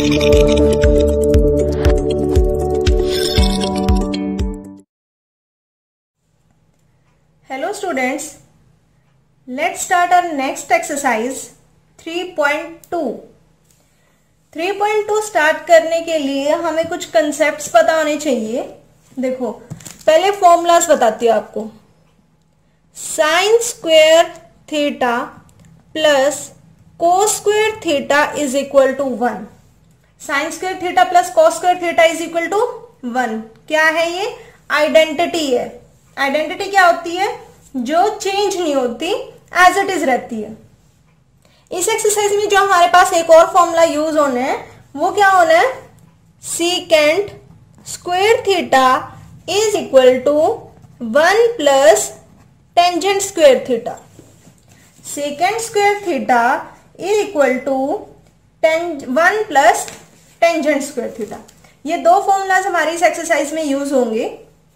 Hello students, let's start our next exercise 3.2. 3.2 start करने के लिए हमें कुछ कंसेप्ट्स पता होने चाहिए। देखो पहले फॉर्मूलाज बताती हूँ आपको। Sine square theta plus cos square theta is equal to 1। Sine square theta plus cos square theta is equal to 1। क्या है ये? आइडेंटिटी है। आइडेंटिटी क्या होती है? जो चेंज नहीं होती, एज इट इज रहती है। इस एक्सरसाइज में जो हमारे पास एक और फॉर्मूला यूज होना है वो क्या होना है? Secant square theta is equal to 1 plus tangent square theta. Secant square theta is equal to 1 plus tangent square theta. ये दो फॉर्मूलाज हमारी इस एक्सरसाइज में यूज होंगे।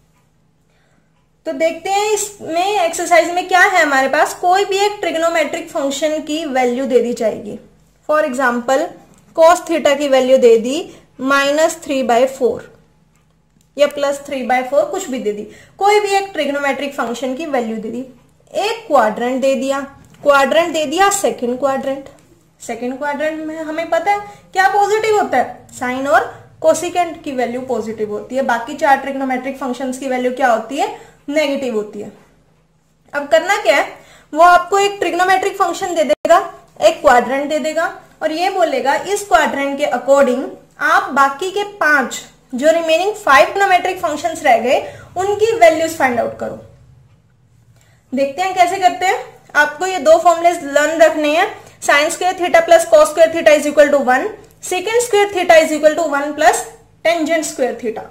तो देखते हैं इसमें एक्सरसाइज में क्या है हमारे पास। कोई भी एक ट्रिग्नोमेट्रिक फंक्शन की वैल्यू दे दी जाएगी। फॉर एग्जांपल cos थीटा की वैल्यू दे दी -3/4 या +3/4, कुछ भी दे दी। कोई भी एक ट्रिग्नोमेट्रिक फंक्शन की वैल्यू दे दी। एक क्वाड्रेंट दे दिया। क्वाड्रेंट दे दिया सेकंड क्वाड्रेंट। सेकंड क्वाड्रेंट में हमें पता है क्या पॉजिटिव होता है? साइन और कोसिकेंट की वैल्यू पॉजिटिव होती है। बाकी चार ट्रिग्नोमेट्रिक फंक्शंस की वैल्यू क्या होती है? नेगेटिव होती है। अब करना क्या है? वो आपको एक ट्रिग्नोमेट्रिक फंक्शन दे देगा, एक क्वाड्रेंट दे देगा और ये बोलेगा इस क्वाड्रेंट के अकॉर्डिंग आप बाकी के 5 जो रिमेनिंग 5 ट्रिग्नोमेट्रिक फंक्शंस रह गए उनकी वैल्यूज फाइंड आउट करो। देखते हैं कैसे करते हैं। आपको ये दो फॉर्मूले लर्न रखने हैं। Sine square theta plus cos square theta is equal to 1, secant square theta is equal to 1 plus tangent square theta.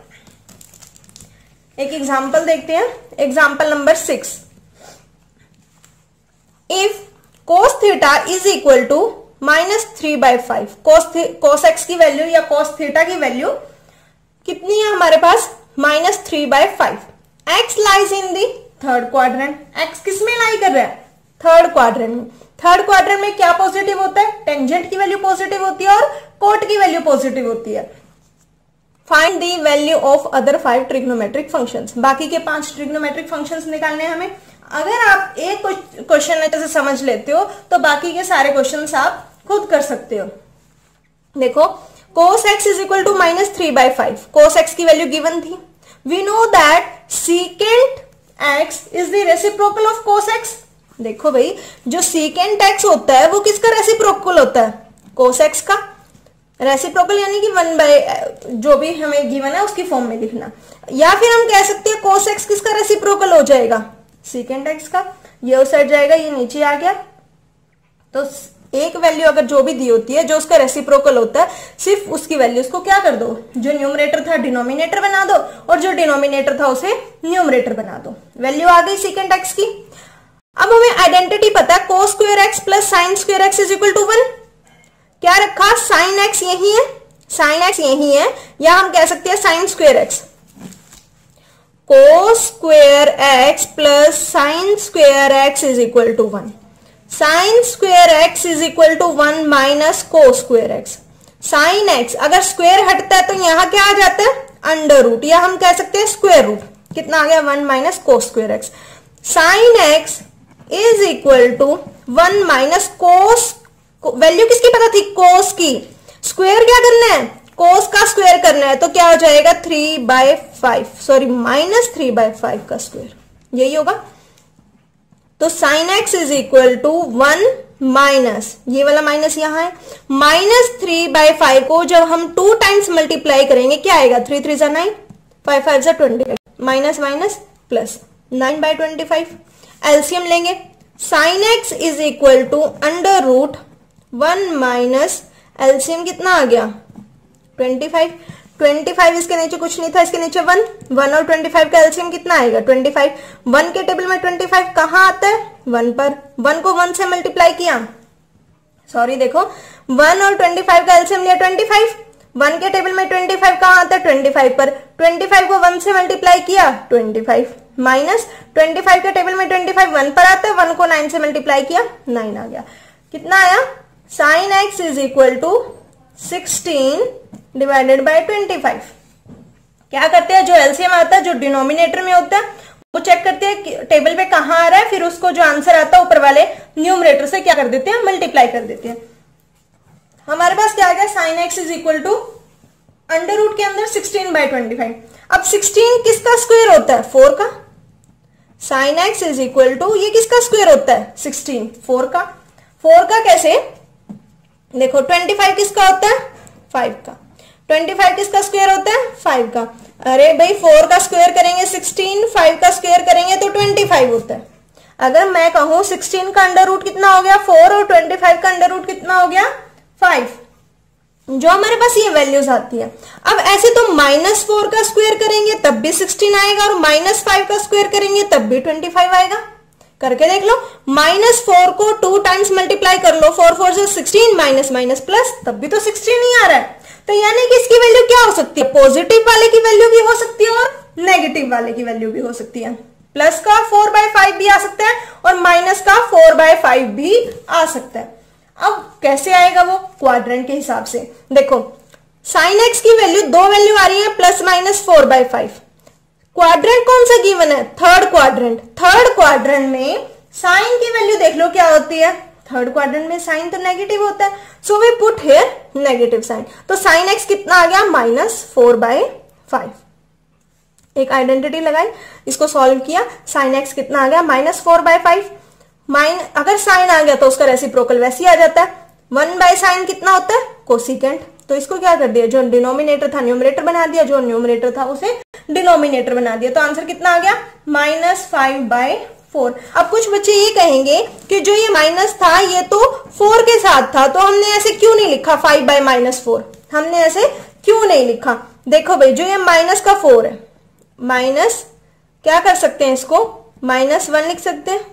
एक एग्जाम्पल देखते हैं। Example number 6। If cos theta is equal to -3/5, cos x की value या cos theta की value कितनी है हमारे पास? -3/5। x lies in the third quadrant. x किस में लाई कर रहा है? थर्ड क्वाड्रेंट में। थर्ड क्वाड्रेंट में क्या पॉजिटिव होता है? टेंजेंट की वैल्यू पॉजिटिव होती है और कोट की वैल्यू पॉजिटिव होती है। Find the value of other 5 trigonometric functions. बाकी के 5 ट्रिग्नोमेट्रिक फंक्शंस निकालने हैं हमें। अगर आप एक क्वेश्चन अच्छे से समझ लेते हो तो बाकी के सारे क्वेश्चंस आप खुद कर सकते हो। देखो cos x is equal to -3/5। cos x की वैल्यू गिवन थी। We know that secant x is the reciprocal of cos x। देखो भाई, जो secant x होता है वो किसका रेसिप्रोकल होता है? cos x का। रेसिप्रोकल यानी कि 1 जो भी हमें गिवन है उसकी फॉर्म में लिखना। या फिर हम कह सकते हैं cos x किसका रेसिप्रोकल हो जाएगा? secant x का। ये उस साइड जाएगा, ये नीचे आ गया। तो एक वैल्यू अगर जो भी दी होती है जो उसका रेसिप्रोकल होता है, सिर्फ उसकी वैल्यूज को क्या कर दो? जो न्यूमरेटर था डिनोमिनेटर बना दो और जो डिनोमिनेटर था उसे न्यूमरेटर बना दो। वैल्यू आ गई secant x की। अब हमें आइडेंटिटी पता है cos square x plus sine square x is equal to 1। क्या रखा? साइन x यही है, साइन x यही है, या हम कह सकते हैं sine square x। cos square x plus sine square x is equal to 1। Sine square x is equal to 1 minus cos square x। Sine x अगर स्क्वायर हटता है तो यहां क्या आ जाता है? अंडर रूट, या हम कह सकते हैं स्क्वायर रूट। कितना आ गया? 1 minus cos square x। Sine x is equal to 1 minus cos, value किसकी पता थी? cos की। स्क्वायर क्या करना है? cos का स्क्वायर करना है, तो क्या हो जाएगा? 3/5, सॉरी -3/5 का स्क्वायर, यही होगा। तो sin x is equal to 1 minus, ये वाला माइनस यहां है, -3/5 को जब हम 2 टाइम्स मल्टीप्लाई करेंगे क्या आएगा? 3 3 9, 5 5 25, माइनस माइनस प्लस 9/25। एलसीएम लेंगे। sin x is equal to under root 1 minus LCM कितना आ गया? 25। 25 इसके नीचे कुछ नहीं था, इसके नीचे 1 और 25 का एलसीएम कितना आएगा? 25। 1 के टेबल में 25 कहाँ आता है? 1 पर। 1 को 1 से मल्टीप्लाई किया, सॉरी देखो 1 और 25 का एलसीएम लिया 25। 1 के टेबल में 25 कहाँ आता है? 25 पर। 25 को 1 से मल्टीप्लाई किया 25 माइनस 25 के टेबल में 25 1 पर आता है, 1 को 9 से मल्टीप्लाई किया 9 आ गया। कितना आया? Sine x is equal to 16 divided by 25। क्या करते हैं, जो एलसीएम आता है जो डिनोमिनेटर में होता है वो चेक करते हैं टेबल पे कहां आ रहा है, फिर उसको जो आंसर आता है ऊपर वाले न्यूमरेटर से क्या कर देते हैं, मल्टीप्लाई कर देते हैं। हमारे पास क्या आ गया, sine x is equal to under root के अंदर 16 बाय 25। अब 16 किसका स्क्वायर होता है, 4 का। Sine x is equal to ये किसका स्क्वायर होता है, 16, 4 का। 4 का कैसे, देखो 25 किसका होता है, 5 का। 25 किसका स्क्वायर होता है, 5 का। अरे भाई 4 का स्क्वायर करेंगे 16, 5 का स्क्वायर करेंगे तो 25 होता है। अगर मैं कहूं 16 का अंडर रूट कितना हो गया, 4, और 25 का अंडर रूट कितना हो गया, 5, जो हमारे पास ये वैल्यूज आती है। अब ऐसे तो -4 का स्क्वायर करेंगे तब भी 16 आएगा, और -5 का स्क्वायर करेंगे तब भी 25 आएगा। करके देख लो, -4 को 2 टाइम्स मल्टीप्लाई कर लो, 4 4 से 16, माइनस माइनस प्लस, तब भी तो 16 ही आ रहा है। तो यानी कि इसकी वैल्यू क्या हो सकती है, पॉजिटिव वाले की वैल्यू भी हो सकती है और नेगेटिव वाले की वैल्यू भी हो सकती है। प्लस का 4/5 भी आ सकता है और माइनस का 4/5 भी आ सकता है। अब कैसे आएगा वो, क्वाड्रेंट के हिसाब से। देखो साइन एक्स की वैल्यू, दो वैल्यू आ रही है प्लस माइनस 4/5। क्वाड्रेंट कौन सा गिवन है, थर्ड क्वाड्रेंट। थर्ड क्वाड्रेंट में साइन की वैल्यू देख लो क्या होती है, थर्ड क्वाड्रेंट में साइन तो नेगेटिव होता है, so we put here negative sign. तो साइन एक्स कितना आ गया, -4/5। एक आइडेंटिटी लगाई, इसको सॉल्व किया, साइन एक्स कितना आ गया, -4/5। अगर साइन आ गया तो उसका रेसिप्रोकल वैसे ही आ जाता है। 1/sin कितना होता है, कोसिकेंट। तो इसको क्या कर दिया, जो डिनोमिनेटर था न्यूमरेटर बना दिया, जो न्यूमरेटर था उसे डिनोमिनेटर बना दिया। तो आंसर कितना आ गया, -5/4। अब कुछ बच्चे ये कहेंगे कि जो ये माइनस था ये तो 4 के साथ था, तो हमने ऐसे क्यों नहीं लिखा 5/-4, हमने ऐसे क्यों नहीं लिखा। देखो भाई, जो ये माइनस का 4 है, माइनस क्या कर सकते हैं, इसको -1 लिख सकते हैं।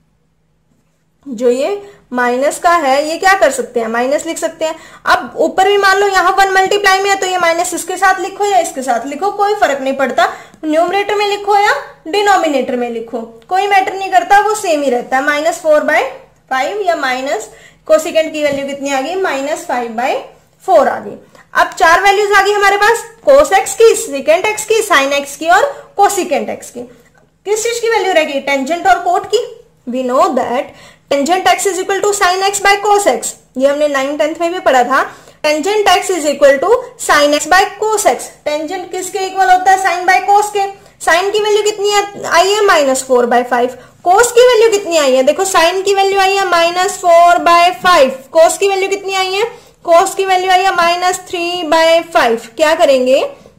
जो ये माइनस का है ये क्या कर सकते हैं, माइनस लिख सकते हैं। अब ऊपर भी मान लो यहाँ 1 मल्टीप्लाई में है, तो ये माइनस इसके साथ लिखो या इसके साथ लिखो, कोई फर्क नहीं पड़ता। न्यूमरेटर में लिखो या डिनोमिनेटर में लिखो, कोई मैटर नहीं करता, वो सेम ही रहता है। -4/5 या माइनस कोसिकेंट की वैल्यू कितनी आ गई, -5/4 आ गई। अब 4 वैल्यूज आ गई हमारे पास, कोस एक्स की, सिकेंट एक्स की, साइन एक्स की और कोसिकेंट एक्स की। किस चीज की वैल्यू रहेगी, टेंजेंट और कोट की। We know that tangent x is equal to sine x by cos x, ये हमने 9th 10th में भी पढ़ा था। Tangent x is equal to sine x by cos x. Tangent किसके इक्वल होता है, साइन बाय कोस के। साइन की वैल्यू कितनी आई है, -4/5। कोस की वैल्यू कितनी आई है, देखो साइन की वैल्यू आई है -4/5, कोस की वैल्यू कितनी आई है, कोस की वैल्यू आई है -3/5। क्या करेंगे,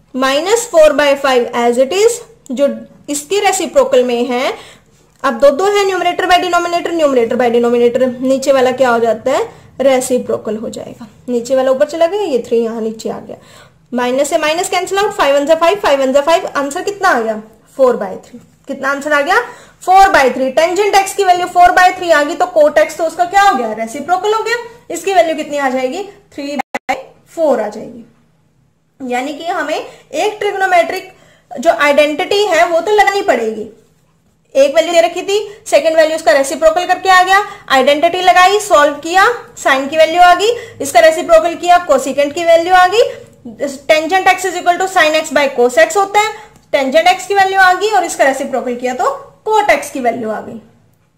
-4/5 एज इट इज, जो इसके रेसिप्रोकल में है। अब दो है, numerator by denominator, numerator by denominator, नीचे वाला क्या हो जाता है, रेसिप्रोकल हो जाएगा। नीचे वाला ऊपर चला गया, ये 3 यहाँ नीचे आ गया, माइनस से माइनस कैंसिल आउट, 5 1 5, 5 1 5, आंसर कितना आ गया, 4/3। कितना आंसर आ गया, 4/3। टेंजेंट एक्स की वैल्यू 4/3 आ गई, तो कोट एक्स तो उसका क्या हो गया, रेसिप्रोकल हो गया। इसकी वैल्यू कितनी आ जाएगी, 3/4 आ जाएगी। यानी कि हमें एक ट्रिग्नोमेट्रिक जो आइडेंटिटी है वो तो लगानी पड़ेगी। एक वैल्यू दे रखी थी, सेकंड वैल्यू उसका रेसिप्रोकल करके आ गया, आइडेंटिटी लगाई, सॉल्व किया, साइन की वैल्यू आ गई, इसका रेसिप्रोकल किया, कोसिकेंट की वैल्यू आ गई। Tangent x is equal to sine x by cos x होता है, टेंजेंट एक्स की वैल्यू आ गई और इसका रेसिप्रोकल किया तो कोट एक्स की वैल्यू आ गई।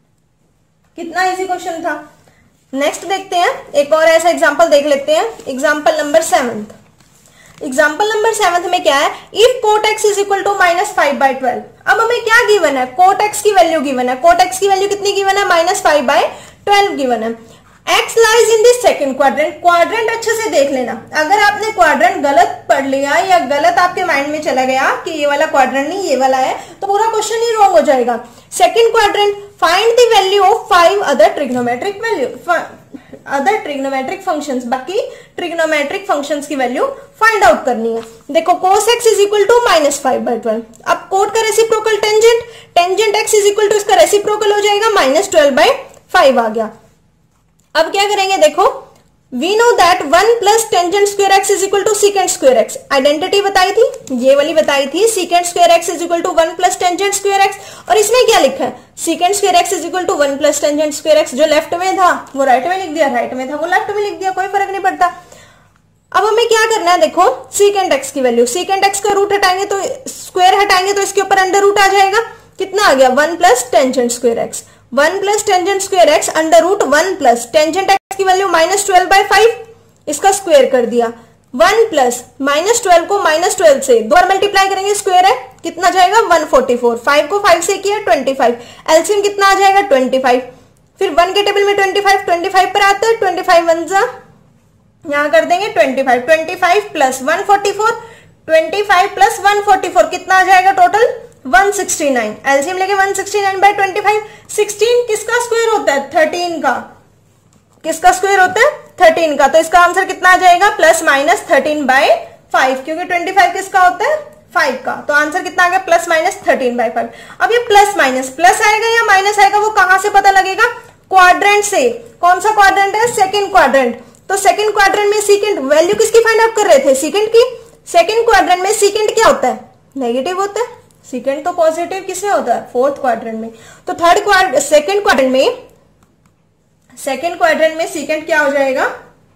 कितना इजी क्वेश्चन था। नेक्स्ट देखते हैं, एक और ऐसा एग्जांपल देख लेते हैं, एग्जांपल नंबर 7। एग्जाम्पल नंबर 7 में क्या है, if cot x is equal to -5/12। अब हमें क्या गिवन है, कोट एक्स की वैल्यू गिवन है। कोट एक्स की वैल्यू कितनी गिवन है, -5/12 गिवन है। X lies in this second quadrant. Quadrant अच्छे से देख लेना, अगर आपने क्वाड्रेंट गलत पढ़ लिया या गलत आपके माइंड में चला गया कि ये वाला क्वाड्रेंट नहीं ये वाला है, तो पूरा क्वेश्चन ही रॉन्ग हो जाएगा। Second quadrant, find the value of 5 other trigonometric value, other trigonometric functions, बाकी ट्रिग्नोमेट्रिक फंक्शंस की वैल्यू फाइंड आउट करनी है। देखो cos x is equal to -5/12। अब कोट का reciprocal tangent, tangent x is equal to इसका रेसिप्रोकल हो जाएगा, -12/5 आ गया। अब क्या करेंगे, देखो we know that 1 plus tangent square x is equal to secant square x. Identity बताई थी, ये वाली बताई थी, secant square x is equal to 1 plus tangent square x. और इसमें क्या लिखा है, secant square x is equal to 1 plus tangent square x. जो लेफ्ट में था वो राइट में लिख दिया, राइट में था वो लेफ्ट में लिख दिया, कोई फर्क नहीं पड़ता। अब हमें क्या करना है, देखो सीकेंट एक्स की वैल्यू, सीकेंट एक्स का रूट हटाएंगे तो स्क्वायर हटाएंगे तो इसके ऊपर अंडर रूट आ जाएगा, कितना आ गया 1 plus tangent square x, 1 plus tangent square x under root 1 plus tangent x की वैल्यू -12/5, इसका स्क्वायर कर दिया, 1 प्लस -12 को -12 से 2 बार मल्टीप्लाई करेंगे, स्क्वायर है, कितना जाएगा 144, 5 को 5 से किया 25, एलसीएम कितना आ जाएगा 25, फिर 1 के टेबल में 25 पर आता है, 25 1 जा यहां कर देंगे 25 प्लस 144, 25 प्लस 144 कितना आ जाएगा टोटल 169, एलसीएम लेके 169/25, 16 किसका स्क्वायर होता है 13 का, किसका स्क्वायर होता है 13 का, तो इसका आंसर कितना आ जाएगा +-13/5, क्योंकि 25 किसका होता है 5 का, तो आंसर कितना आ गया +-13/5। अब ये प्लस माइनस प्लस आएगा या माइनस आएगा वो कहां से पता लगेगा, क्वाड्रेंट से, कौन सा क्वाड्रेंट है सेकंड क्वाड्रेंट, तो सेकंड क्वाड्रेंट में सीकेंट वैल्यू किसकी फाइंड आउट कर रहे थे सेकंड की, सेकंड क्वाड्रेंट में सीकेंट क्या होता है नेगेटिव होता है, सीकेंट तो पॉजिटिव किसमें होता है फोर्थ क्वाड्रेंट में, तो सेकंड क्वाड्रेंट में सीकेंट क्या हो जाएगा,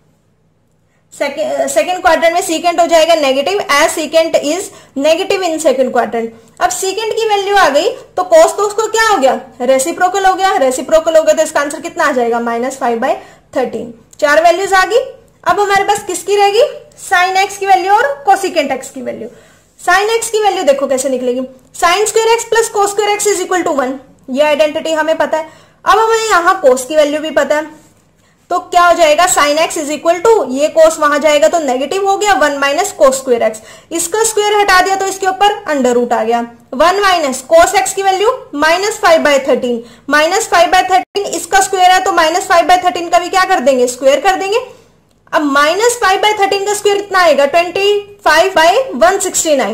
सेकंड क्वाड्रेंट में सीकेंट हो जाएगा negative, as secant is negative in second quadrant. अब सीकेंट की वैल्यू आ गई तो कोस तो उसको क्या हो गया रेसिप्रोकल हो गया, रेसिप्रोकल हो गया तो इसका आंसर कितना आ जाएगा -5/13, 4 वैल्यूज आ गई। अब हमारे पास किसकी रहेगी साइन एक्स की वैल्यू और कोसिकेंट एक्स की वैल्यू। साइन एक्स की वैल्यू देखो कैसे निकलेगी, sine square x plus cos square x is equal to 1, ये आइडेंटिटी हमें पता है। अब हमें यहाँ कोस की वैल्यू भी पता है, तो क्या हो जाएगा sine x is equal to, ये कोस वहां जाएगा तो नेगेटिव हो गया 1 माइनस कोस स्क्वायर एक्स, इसका स्क्वायर हटा दिया तो इसके ऊपर अंडर रूट आ गया, 1 माइनस कोस एक्स की वैल्यू -5/13, -5/13 इसका स्क्वायर है तो -5/13 का भी क्या कर देंगे स्क्वायर कर देंगे। अब -5/13 का स्क्वायर कितना आएगा 25/169,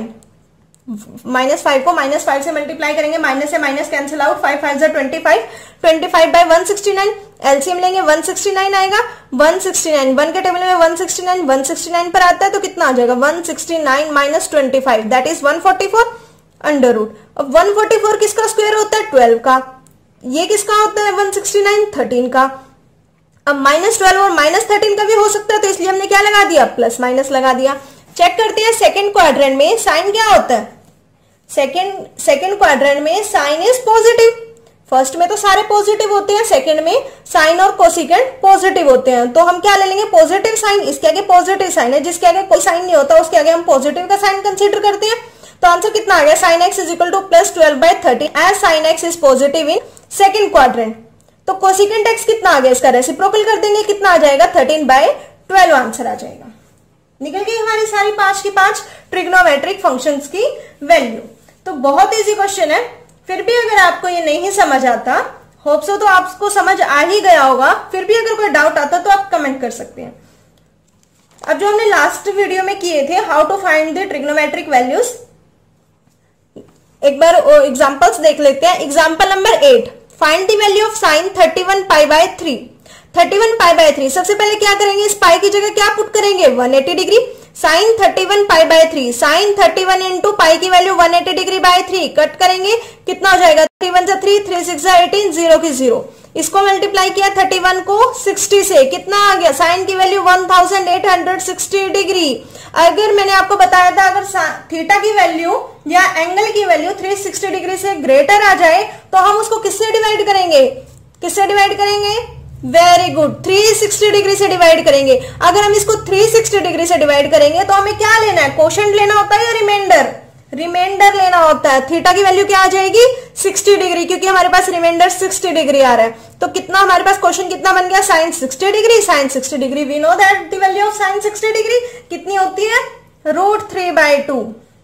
-5 को -5 से मल्टीप्लाई करेंगे, माइनस से माइनस कैंसिल आउट, 5 5 जा 25, 25/169, एलसीएम लेंगे 169 आएगा, 169 1 के टेबल में 169 पर आता है तो कितना आ जाएगा 169 - 25 दैट इज 144 अंडर रूट। अब 144 किसका स्क्वायर होता है 12 का, ये किसका होता है 169 13 का। अब -12 और -13 का भी हो सकता है तो इसलिए हमने क्या लगा दिया प्लस माइनस लगा दिया। चेक करते हैं सेकंड क्वाड्रेंट में साइन क्या होता है, सेकंड क्वाड्रेंट में साइन इज पॉजिटिव, फर्स्ट में तो सारे पॉजिटिव होते हैं, सेकंड में साइन और कोसिकेंट पॉजिटिव होते हैं, तो हम क्या ले लेंगे पॉजिटिव साइन, इसके आगे पॉजिटिव साइन है, जिसके आगे कोई साइन नहीं होता उसके आगे हम पॉजिटिव का साइन कंसीडर करते हैं, तो आंसर कितना आ गया sine x is equal to +12/13 as sine x is positive in second quadrant. तो कोसिकेंट एक्स कितना आ गया, इसका रेसिप्रोकल कर देंगे, कितना आ जाएगा 13/12 आंसर आ जाएगा। निकल गई हमारी सारी 5 की 5 ट्रिग्नोमेट्रिक फंक्शंस की वैल्यू। तो बहुत इजी क्वेश्चन है, फिर भी अगर आपको ये नहीं समझ आता, होप सो तो आपको समझ आ ही गया होगा, फिर भी अगर कोई डाउट आता तो आप कमेंट कर सकते हैं। अब जो हमने लास्ट वीडियो में किए थे how to find the trigonometric values, एक बार एग्जांपल्स देख लेते हैं। Example number 8, find the value of sine 31π/3। 31π/3 सबसे पहले क्या करेंगे, इस पाई की जगह क्या पुट करेंगे 180 degree, sine 31π/3, sine 31 into pi की वैल्यू 180 डिग्री बाय 3 कट करेंगे, कितना हो जाएगा 3 1 3, 3 6 18, 0 की 0, इसको मल्टीप्लाई किया 31 को 60 से, कितना आ गया साइन की वैल्यू 1860 डिग्री। अगर मैंने आपको बताया था अगर थीटा की वैल्यू या एंगल की वैल्यू 360 डिग्री से ग्रेटर आ जाए तो हम उसको किससे डिवाइड करेंगे, किससे डिवाइड करेंगे, वेरी गुड 360 डिग्री से डिवाइड करेंगे। अगर हम इसको 360 डिग्री से डिवाइड करेंगे तो हमें क्या लेना है, कोशेंट लेना होता है या रिमाइंडर, रिमाइंडर लेना होता है। थीटा की वैल्यू क्या आ जाएगी 60 डिग्री, क्योंकि हमारे पास रिमाइंडर 60 डिग्री आ रहा है, तो कितना हमारे पास क्वेश्चन कितना बन गया sine 60 degree, sine 60 degree we know that the value of sine 60 degree कितनी होती है √3/2।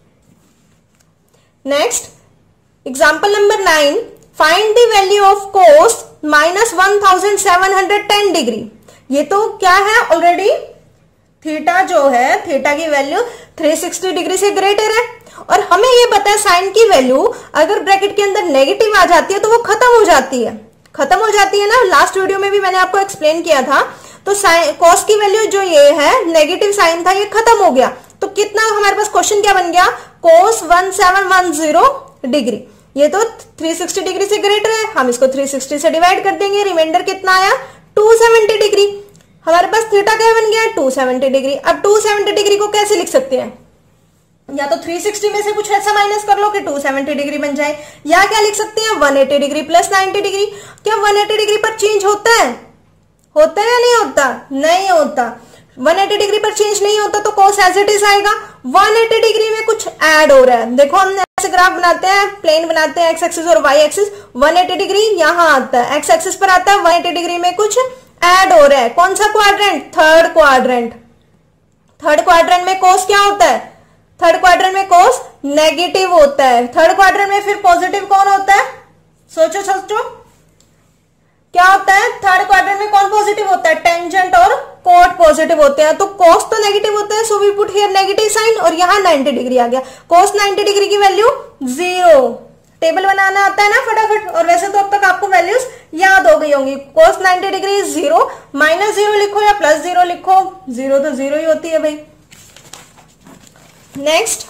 Next example number 9, find the value of cos -1710 degree. ये तो क्या है ऑलरेडी थीटा जो है, थीटा की वैल्यू 360 डिग्री से ग्रेटर है, और हमें ये पता है साइन की वैल्यू अगर ब्रैकेट के अंदर नेगेटिव आ जाती है तो वो खत्म हो जाती है, खत्म हो जाती है ना, लास्ट वीडियो में भी मैंने आपको एक्सप्लेन किया था। तो कॉस की वैल्यू जो ये है नेगेटिव साइन था ये खत्म हो गया, तो कितना हमारे पास क्वेश्चन क्या बन गया कोस 1710 डिग्री, ये तो 360 डिग्री से ग्रेटर है, हम इसको 360 से डिवाइड कर देंगे, रिमाइंडर कितना आया 270 डिग्री। हमारे पास थीटा क्या बन गया 270 डिग्री। अब 270 डिग्री को कैसे लिख सकते हैं, या तो 360 में से कुछ ऐसा माइनस कर लो कि 270 डिग्री बन जाए, या क्या लिख सकते हैं 180 डिग्री प्लस 90 डिग्री। क्या 180 डिग्री पर चेंज होता है या नहीं होता? नहीं होता। 180 डिग्री पर चेंज नहीं होता तो cos एज इट इज आएगा। 180 डिग्री में कुछ ऐड हो रहा है। देखो हम ऐसे ग्राफ बनाते हैं, प्लेन बनाते हैं, एक्स एक्सिस और वाई एक्सिस। 180 डिग्री यहाँ आता है, एक्स एक्सिस पर आता है, 180 डिग्री में कुछ ऐड हो रहा है। कौन सा quadrant? Third quadrant. Third quadrant में cos क्या होता है? थर्ड क्वाड्रेंट में cos नेगेटिव होता है। थर्ड क्वाड्रेंट में फिर पॉजिटिव कौन होता है? सोचो सोचो, क्या होता है? थर्ड क्वाड्रेंट में कौन पॉजिटिव होता है? टेंजेंट और कोट पॉजिटिव होते हैं। तो cos तो नेगेटिव होता है, so we put here negative sine, और यहाँ 90 डिग्री आ गया। cos 90 डिग्री की वैल्यू 0। टेबल बनाना आता है ना फटाफट, और वैसे तो अब तक आपको वैल्यूज याद हो गई होंगी। cos 90 डिग्री 0, -0 लिखो या +0 लिखो, 0 तो 0 ही होती है भाई। Next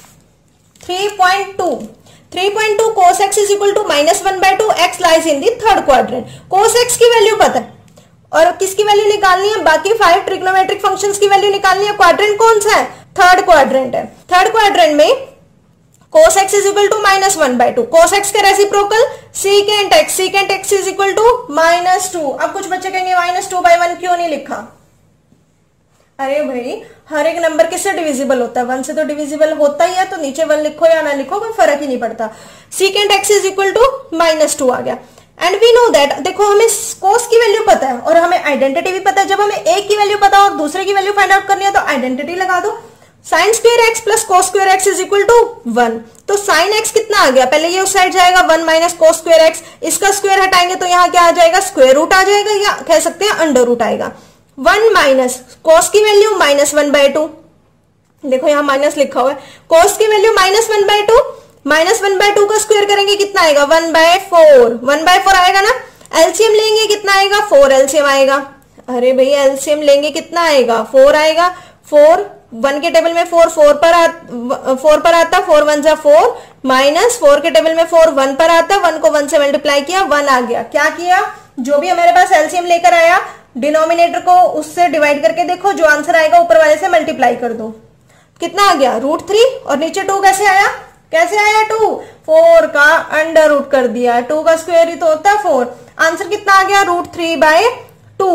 3.2 cos x is equal to -1/2, x lies in the third quadrant। cos x की वैल्यू पता है, और किसकी वैल्यू निकालनी है? बाकी 5 ट्रिग्नोमेट्रिक फंक्शंस की वैल्यू निकालनी है। क्वाड्रेंट कौन सा है? थर्ड क्वाड्रेंट है। थर्ड क्वाड्रेंट में cos x is equal to -1/2, cos x का reciprocal secant x is equal to -2। अब कुछ बच्चे कहेंगे -2/1 क्यों नहीं लिखा? अरे भाई, हर एक नंबर किससे डिविजिबल होता है? 1 से तो डिविजिबल होता ही है, तो नीचे 1 लिखो या ना लिखो कोई फर्क ही नहीं पड़ता। secant x is equal to -2 आ गया। एंड वी नो दैट, देखो हमें cos की वैल्यू पता है और हमें आइडेंटिटी भी पता है। जब हमें एक की वैल्यू पता और दूसरे की वैल्यू फाइंड आउट करनी है तो आइडेंटिटी लगा दो। sin square x plus cos square x is equal to 1। तो sin x कितना आ गया? पहले ये उस साइड जाएगा 1 माइनस cos स्क्वायर x, इसका स्क्वायर हटाएंगे तो यहाँ क्या आ जाएगा? स्क्वायर रूट आ जाएगा, या कह सकते हैं अंडर रूट आएगा। 1 माइनस cos की वैल्यू -1/2, देखो यहाँ माइनस लिखा हुआ है। cos की वैल्यू -1/2, -1/2 का स्क्वायर करेंगे कितना आएगा? 1/4। 1/4 आएगा ना। एलसीएम लेंगे कितना आएगा? 4 एलसीएम आएगा। अरे भैया एलसीएम लेंगे कितना आएगा? 4 आएगा। 4 1 के टेबल में 4 पर आता, 4 1 जा 4, माइनस 4 के टेबल में 4 1 पर आता, 1 को 1 से मल्टीप्लाई किया, 1 आ गया। क्या किया? जो भी हमारे पास एलसीएम लेकर आया, डिनोमिनेटर को उससे डिवाइड करके देखो, जो आंसर आएगा ऊपर वाले से मल्टीप्लाई कर दो। कितना आ गया? √3। और नीचे 2 कैसे आया? 2 4 का अंडर रूट कर दिया। 2 का स्क्वायर ही तो होता है 4। आंसर कितना आ गया? √3/2।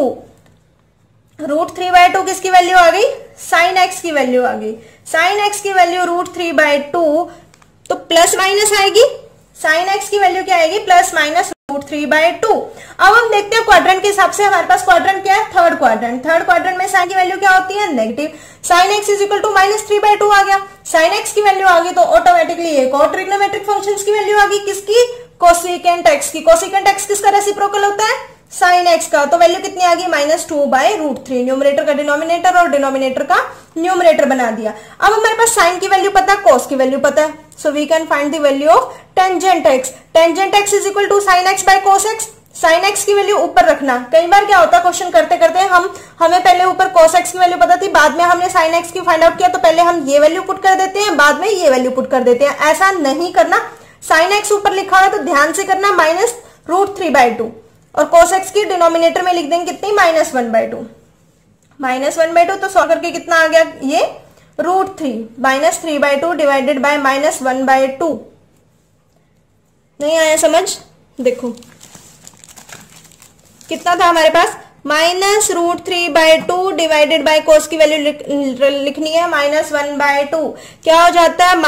√3/2 किसकी वैल्यू आ गई? sin x की वैल्यू आ गई। sin x की वैल्यू √3/2, तो प्लस माइनस आएगी। sin x की वैल्यू क्या आएगी? Plus minus √3/2। अब हम देखते हैं क्वाड्रेंट के हिसाब से हमारे पास क्वाड्रेंट क्या है? Third quadrant. थर्ड क्वाड्रेंट में sin की वैल्यू क्या होती है? Negative. sin x is equal to -3/2 आ गया। sin x की वैल्यू आ गई तो ऑटोमेटिकली एक और ट्रिग्नोमेट्रिक फंक्शंस की वैल्यू आ गई। किसकी? कोसिकेंट x की। कोसिकेंट x किसका रेसिप्रोकल होता है? sin x का। तो वैल्यू कितनी आ गई? -2/√3। न्यूमरेटर का डिनोमिनेटर और डिनोमिनेटर का न्यूमरेटर बना दिया। अब हमारे पास sin की वैल्यू पता है, cos की वैल्यू पता है, so we can find the value of tangent x। Tangent x is equal to sin x by cos x। sin x की वैल्यू ऊपर रखना। कई बार क्या होता है क्वेश्चन करते करते हमें पहले ऊपर cos x की वैल्यू पता थी, बाद में हमने sin x की फाइंड आउट किया, तो पहले हम ये वैल्यू पुट कर देते हैं, बाद में ये वैल्यू पुट कर देते हैं। ऐसा नहीं करना। sin x ऊपर लिखा हुआ है तो ध्यान से करना, -√3/2, और cos x की डिनोमिनेटर में लिख देंगे कितनी? -1/2। -1/2 तो सॉल्व करके कितना आ गया? ये √3 -3/2 डिवाइडेड बाय -1/2। नहीं आया समझ? देखो कितना था हमारे पास? -√3/2 डिवाइडेड बाय cos की वैल्यू लिखनी है -1/2। क्या हो जाता है?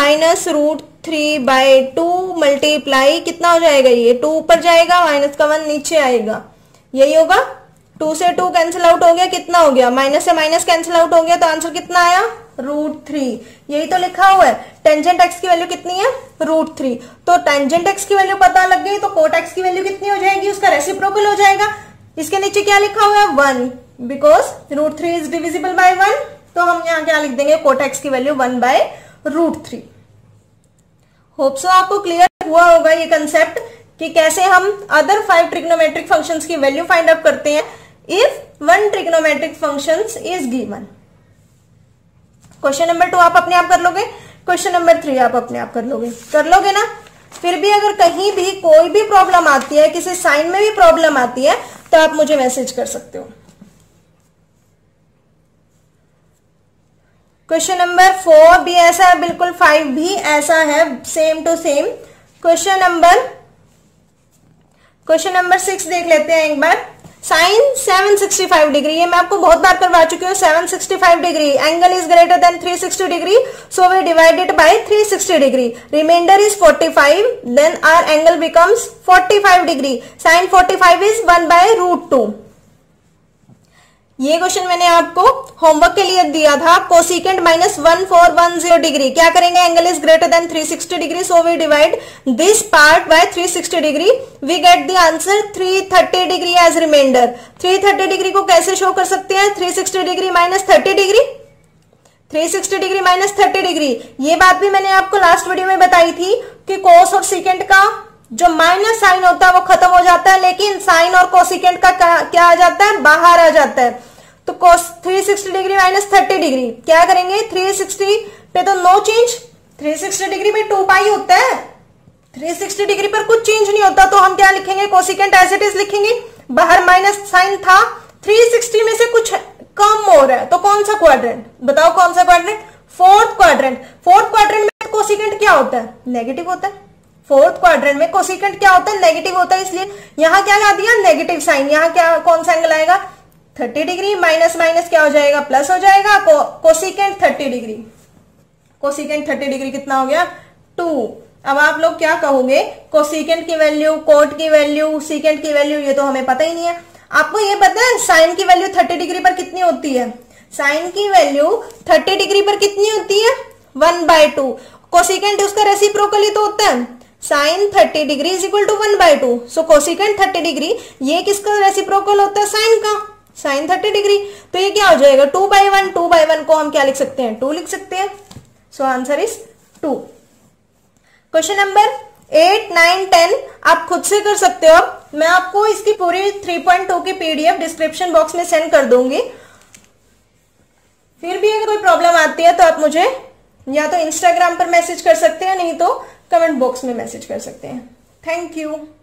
-√3/2 मल्टीप्लाई कितना हो जाएगा? ये 2 ऊपर जाएगा, माइनस का 1 नीचे आएगा, यही होगा। 2 से 2 कैंसिल आउट हो गया, कितना हो गया? माइनस से माइनस कैंसिल आउट हो गया, तो आंसर कितना आया? √3। यही तो लिखा हुआ है। टेंजेंट x की वैल्यू कितनी है? √3। तो टेंजेंट x की वैल्यू पता लग गई, तो कोट x की वैल्यू कितनी हो जाएगी? उसका रेसिप्रोकल हो जाएगा। इसके नीचे क्या लिखा हुआ है? 1, बिकॉज √3 इज डिविजिबल बाय 1, तो हम यहाँ क्या लिख देंगे? कोट x की वैल्यू 1/√3। होप सो आपको क्लियर हुआ होगा ये कंसेप्ट कि कैसे हम अदर 5 ट्रिग्नोमेट्रिक फंक्शंस की वैल्यू फाइंड आउट करते हैं if 1 trigonometric functions is given. Question number 2 आप अपने आप कर लोगे, क्वेश्चन नंबर 3 आप अपने आप कर लोगे ना। फिर भी अगर कहीं भी कोई भी प्रॉब्लम आती है, किसी साइन में भी प्रॉब्लम आती है, तो आप मुझे मैसेज कर सकते हो। क्वेश्चन नंबर 4 भी ऐसा है बिल्कुल, 5 भी ऐसा है, same to same. Question number 6 देख लेते हैं एक बार। साइन 765 डिग्री, ये मैं आपको बहुत बार करवा चुकी हूँ। 765 degree, angle is greater than 360 degree, so we divide it by 360 degree. Remainder is 45, then our angle becomes 45 degree. Sine 45 is 1/√2। ये क्वेश्चन मैंने आपको होमवर्क के लिए दिया था। कोसिकेंट -1410 डिग्री, क्या करेंगे? Angle is greater than 360 degree, so we divide this part by 360 degree. We get the answer 330 degree as remainder. 330 degree को कैसे शो कर सकते हैं? 360 degree minus 30 degree, 360 degree minus 30 degree. ये बात भी मैंने आपको लास्ट वीडियो में बताई थी कि कोस और सीकेंट का जो माइनस साइन होता है वो खत्म हो जाता है, लेकिन साइन और कोसिकेंट का क्या आ जाता है? बाहर आ जाता है। तो कोस 360 डिग्री माइनस 30 डिग्री क्या करेंगे? 360 पे तो नो चेंज, 360 डिग्री में 2 पाई होता है, 360 डिग्री पर कुछ चेंज नहीं होता, तो हम क्या लिखेंगे? कोसिकेंट एज इट इज लिखेंगे। बाहर माइनस साइन था, 360 में से कुछ कम हो रहा है, तो कौन सा क्वाड्रेंट? बताओ कौन सा quadrant? Fourth quadrant. Fourth quadrant में कोसिकेंट क्या होता है? नेगेटिव होता है। फोर्थ क्वाड्रेंट में कोसिकेंट क्या होता है? नेगेटिव होता है, इसलिए यहां क्या ला दिया? Negative sine. यहां क्या, कौन सा एंगल आएगा? 30 डिग्री, माइनस माइनस क्या हो जाएगा? प्लस हो जाएगा। कोसिकेंट 30 डिग्री, कोसिकेंट 30 डिग्री कितना हो गया? 2। अब आप लोग क्या कहोगे? कोसिकेंट की वैल्यू, कोट की वैल्यू, सीकेंट की वैल्यू, ये तो हमें पता ही नहीं है। आपको ये पता है साइन की वैल्यू 30 डिग्री पर कितनी होती है? साइन की वैल्यू 30 डिग्री पर कितनी होती है? 1/2। कोसिकेंट उसका रेसिप्रोकल ही तो होता है। Sine 30 degree is equal to 1/2। So cosecant 30 degree ये किसका रेसिप्रोकल होता है? साइन का, साइन 30 डिग्री। तो ये क्या हो जाएगा? 2/1। 2/1 को हम क्या लिख सकते हैं? 2 लिख सकते हैं। So answer is 2। Question number 8, 9, 10 आप खुद से कर सकते हो। मैं आपको इसकी पूरी 3.2 की पीडीएफ डिस्क्रिप्शन बॉक्स में सेंड कर दूंगी। फिर भी अगर कोई प्रॉब्लम आती है तो आप मुझे या तो इंस्टाग्राम पर मैसेज कर सकते हैं, नहीं तो कमेंट बॉक्स में मैसेज कर सकते हैं। Thank you.